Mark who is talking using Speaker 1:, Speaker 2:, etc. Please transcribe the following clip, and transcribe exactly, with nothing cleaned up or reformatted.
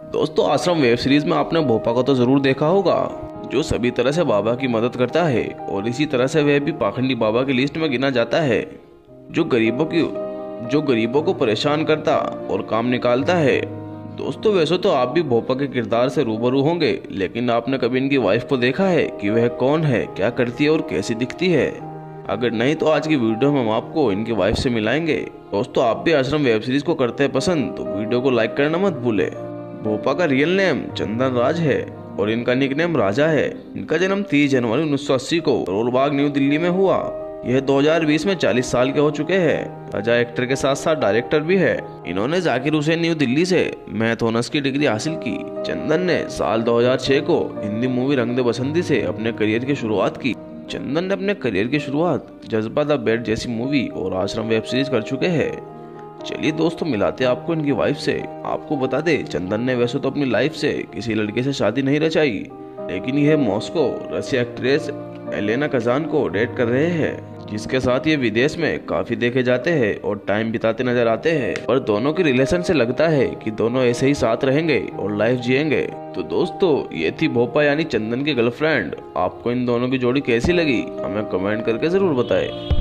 Speaker 1: दोस्तों, आश्रम web series में आपने भोपा को तो जरूर देखा होगा, जो सभी तरह से बाबा की मदद करता है और इसी तरह से वह भी पाखंडी बाबा की लिस्ट में गिना जाता है, जो गरीबों की जो गरीबों को परेशान करता और काम निकालता है। दोस्तों, वैसे तो आप भी भोपा के किरदार से रूबरू होंगे, लेकिन आपने कभी इनकी वाइफ को देखा है कि वह कौन है, क्या करती है और कैसी दिखती है? अगर नहीं तो आज की वीडियो में हम आपको इनकी वाइफ से मिलाएंगे। दोस्तों, आप भी आश्रम वेब सीरीज को करते हैं पसंद तो वीडियो को लाइक करना मत भूले। भोपा का रियल नेम चंदन राज है और इनका निकनेम राजा है। इनका जन्म तीस जनवरी उन्नीस सौ अस्सी को करोल बाग न्यू दिल्ली में हुआ। यह दो हज़ार बीस में चालीस साल के हो चुके हैं। राजा एक्टर के साथ साथ डायरेक्टर भी है। इन्होंने जाकिर हुसैन न्यू दिल्ली से मैथ ऑनर्स की डिग्री हासिल की। चंदन ने साल दो हज़ार छह को हिंदी मूवी रंग दे बसंती से अपने करियर की शुरुआत की। चंदन ने अपने करियर की शुरुआत जज्बा द बेट जैसी मूवी और आश्रम वेब सीरीज कर चुके हैं। चलिए दोस्तों, मिलाते हैं आपको इनकी वाइफ से। आपको बता दे, चंदन ने वैसे तो अपनी लाइफ से किसी लड़के से शादी नहीं रचाई, लेकिन यह Moscow Russia actress Elena Kazan को डेट कर रहे हैं, जिसके साथ ये विदेश में काफी देखे जाते हैं और टाइम बिताते नजर आते हैं। और दोनों के रिलेशन से लगता है कि दोनों ऐसे ही साथ रहेंगे और लाइफ जिएंगे। तो दोस्तों, ये थी भोपा यानी चंदन की गर्लफ्रेंड। आपको इन दोनों की जोड़ी कैसी लगी हमें कमेंट करके जरूर बताएं।